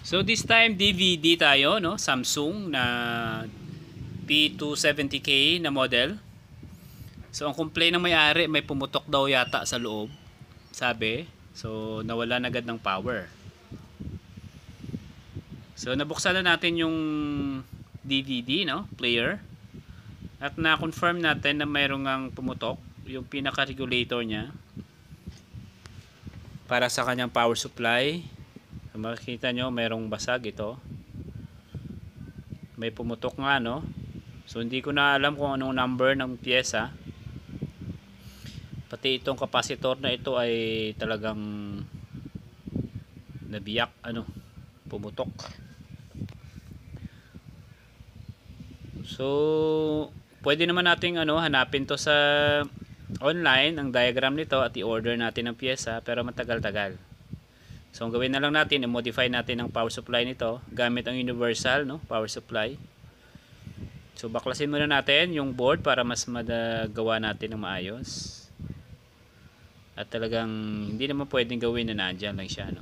So this time DVD tayo, no? Samsung na P270K na model. So ang complaint ng may-ari, may pumutok daw yata sa loob. Sabi, so nawala na agad ng power. So nabuksan na natin yung DVD, no? Player. At na-confirm natin na mayroong ang pumutok, yung pinaka-regulator niya para sa kanyang power supply. So, makikita nyo mayroong basag ito, may pumutok nga, no? So hindi ko na alam kung anong number ng pyesa. Pati itong capacitor na ito ay talagang nabiyak, pumutok. So pwede naman nating hanapin to sa online ang diagram nito at i-order natin ang pyesa, pero matagal-tagal. So ang gawin na lang natin, i-modify natin ang power supply nito gamit ang universal, no, power supply. So baklasin muna natin yung board para mas magawa natin ng maayos. At talagang hindi naman pwedeng gawin na nandyan lang siya, no.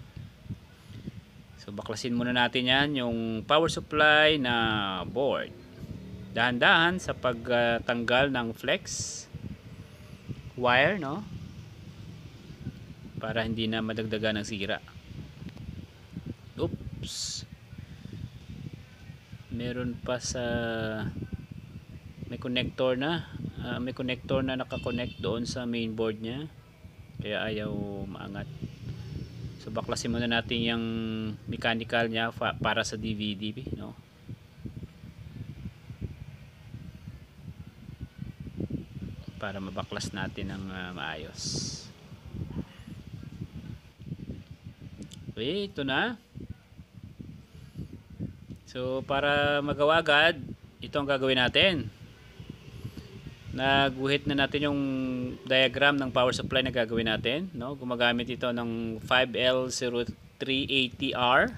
So baklasin muna natin yan, yung power supply na board. Dahan-dahan sa pagtanggal ng flex wire, no, para hindi na madagdagan ng sira. Oops, meron pa sa may connector na nakakonect doon sa main board nya, kaya ayaw maangat. So baklasin muna natin yung mechanical nya para sa DVD, no. Para mabaklas natin ng maayos. Okay, ito na. So para magawa agad, ito ang gagawin natin. Naguhit na natin yung diagram ng power supply na gagawin natin, no? Gumagamit ito ng 5L0380R.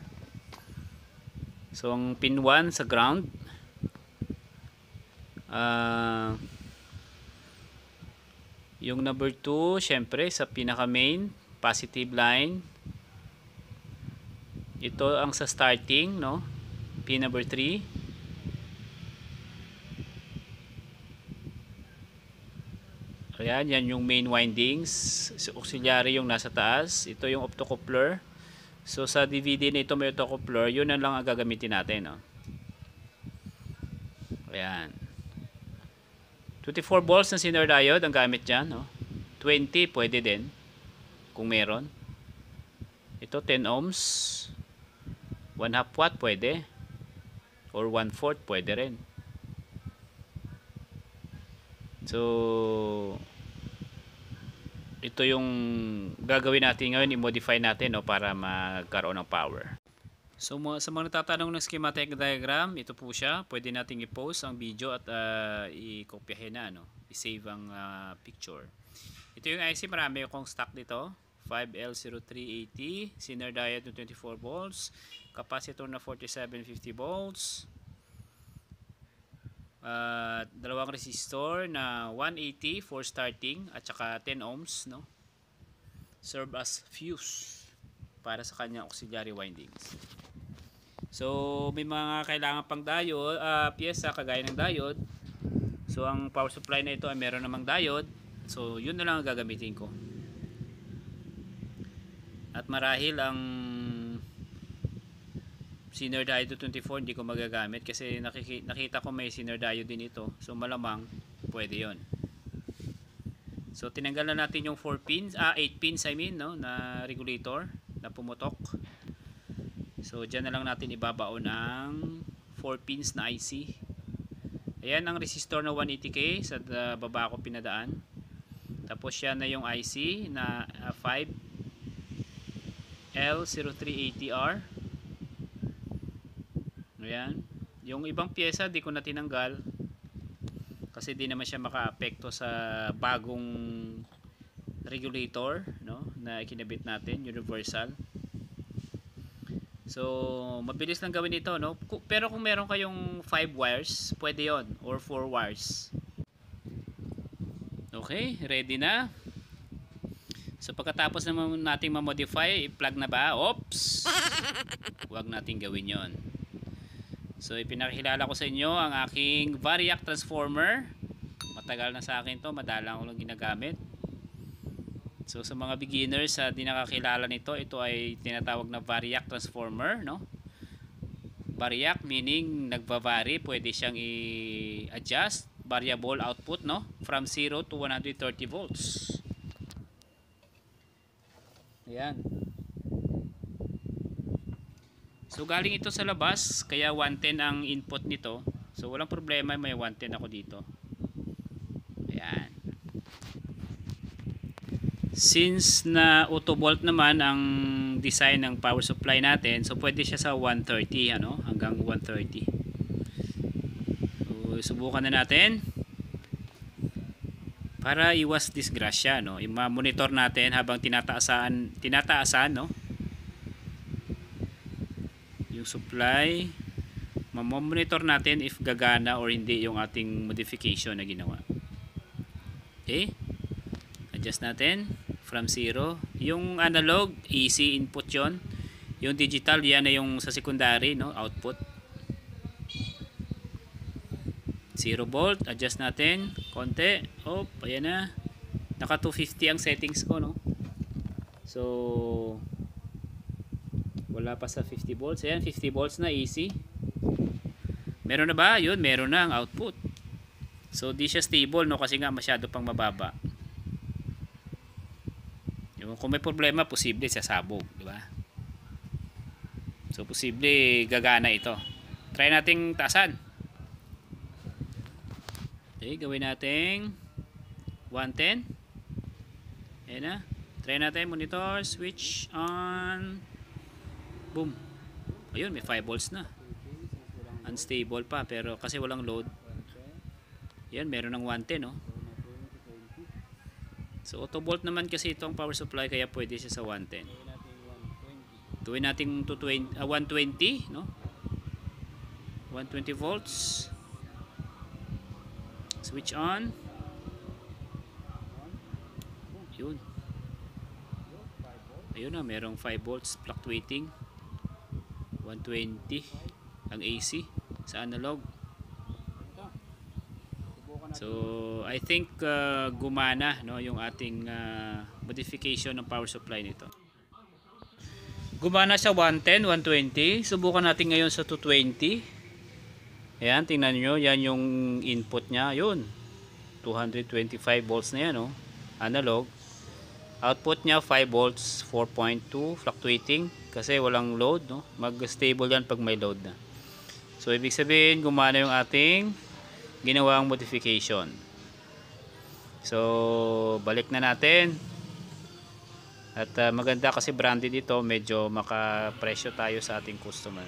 So ang pin 1 sa ground, yung number 2 syempre sa pinaka main positive line. Ito ang sa starting, no, pin number 3. Ayan, yan yung main windings. So, auxiliary yung nasa taas. Ito yung optocoupler. So sa DVD na ito may optocoupler, yun na lang ang gagamitin natin, no. Ayan, 24 volts na Zener diode ang gamit dyan, no? 20 pwede din kung meron. Ito 10 ohms, 1/2 watt pwede, or 1/4 pwede rin. So ito yung gagawin natin ngayon, i-modify natin, no, para magkaroon ng power. So sa mga nagtatanong ng schematic diagram, ito po siya. Pwede nating i-post ang video at i-kopyahin na, no? I-save ang picture. Ito yung IC, marami akong stock dito. 5L0380, Zener diode na 24 volts, capacitor na 4750 volts, dalawang resistor na 180 for starting at saka 10 ohms, no? Serve as fuse para sa kanyang auxiliary windings. So may mga kailangan pang diode, pyesa kagaya ng diode. So ang power supply na ito ay meron namang diode. So yun na lang ang gagamitin ko. At marahil ang Zener diode 24 hindi ko magagamit kasi nakita ko may Zener diode din ito. So malamang pwede yon. So tinanggal na natin yung 4 pins, 8 pins I mean, no, na regulator na pumutok. So dyan na lang natin ibabaon ang 4 pins na IC. Ayan ang resistor na 180K sa baba ko pinadaan. Tapos yan na yung IC na 5L0380R. Ayan. Yung ibang pyesa di ko na tinanggal kasi di naman siya maka-apekto sa bagong regulator, no, na ikinabit natin, universal. So mabilis lang gawin ito, no? Pero kung meron kayong 5 wires, pwede yon, or 4 wires. Okay, ready na. So pagkatapos naman nating ma-modify, i-plug na ba? Oops! Huwag nating gawin yon. So ipinakilala ko sa inyo ang aking Variac transformer. Matagal na sa akin to, madalang ko lang ginagamit. So sa mga beginners di nakakilala nito, ito ay tinatawag na Variac transformer, no? Variac meaning nagva-vary, pwede siyang i-adjust, variable output, no? From 0 to 130 volts. Ayan. So galing ito sa labas, kaya 110 ang input nito. So walang problema, may 110 ako dito. Ayan. Since na auto volt naman ang design ng power supply natin, so pwede siya sa 130, ano, hanggang 130. So subukan na natin para iwas disgrasya, no. I-monitor natin habang tinataasan, no, yung supply. Ma-monitor natin if gagana or hindi yung ating modification na ginawa. Okay, adjust natin from 0. Yung analog, easy input yon. Yung digital, yan na yung sa secondary, no, output. 0 volt, adjust natin konti. Oh, ayan na. Naka 250 ang settings ko, no. So wala pa sa 50 volts. Ayan, 50 volts na, easy. Meron na ba? Yun, meron na ang output. So di siya stable, no, kasi nga masyado pang mababa. Kung may problema, posible sasabog, di ba? So posible gagana ito. Try nating taasan. Okay, gawin nating 110. Ayan na. Try natin, monitor, switch on. Boom. Ayun, may 5 volts na. Unstable pa, pero kasi walang load. Yan, meron ng 110, no? So auto volt naman kasi itong power supply, kaya pwede siya sa 110. Tuwin natin 120, no? 120 volts. Switch on. Yun. Ayun na, merong 5 volts fluctuating. 120 ang AC sa analog. So I think gumana, no, yung ating modification ng power supply nito. Gumana sa 110, 120. Subukan natin ngayon sa 220. Ayan, tingnan nyo, yan yung input nya. Yun, 225 volts na yan, no? Analog. Output nya 5 volts, 4.2 fluctuating kasi walang load, no? Mag-stable yan pag may load na. So ibig sabihin gumana yung ating ginawang modification. So balik na natin. At maganda kasi branded dito, medyo makapresyo tayo sa ating customer.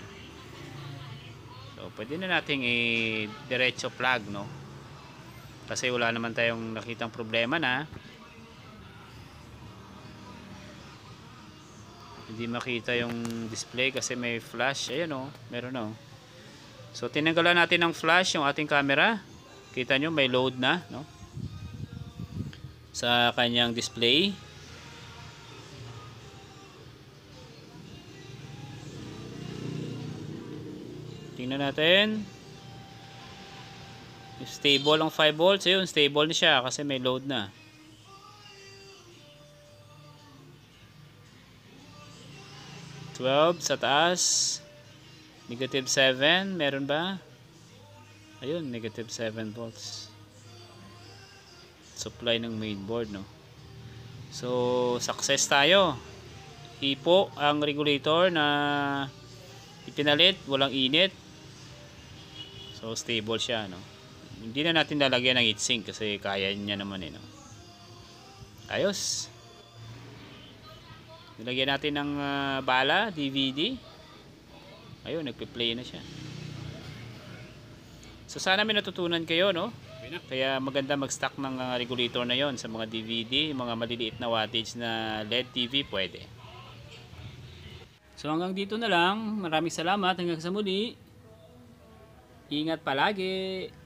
So pwede na nating i-diretso plug, no? Kasi wala naman tayong nakitang problema na hindi makita yung display kasi may flash. Ayan, oh, meron, oh. So tinanggalan natin ng flash yung ating camera. Kita nyo may load na, no, sa kanyang display. Tingnan natin. Stable ang 5 volts. Ayun, stable na siya kasi may load na. -12 sa taas. -7, meron ba? Ayun, -7 volts. Supply ng mainboard, no. So, success tayo. Hipo ang regulator na ipinalit, walang init. So, stable siya, no. Hindi na natin lalagyan ng heatsink kasi kaya niya naman, no. Ayos. Nilagyan natin ng bala, DVD. Ayun, nagpe-play na siya. So sana may natutunan kayo, no? Kaya maganda mag-stock ng regulator na yon sa mga DVD, mga maliliit na wattage na LED TV pwede. So hanggang dito na lang. Maraming salamat. Hanggang sa muli. Ingat palagi.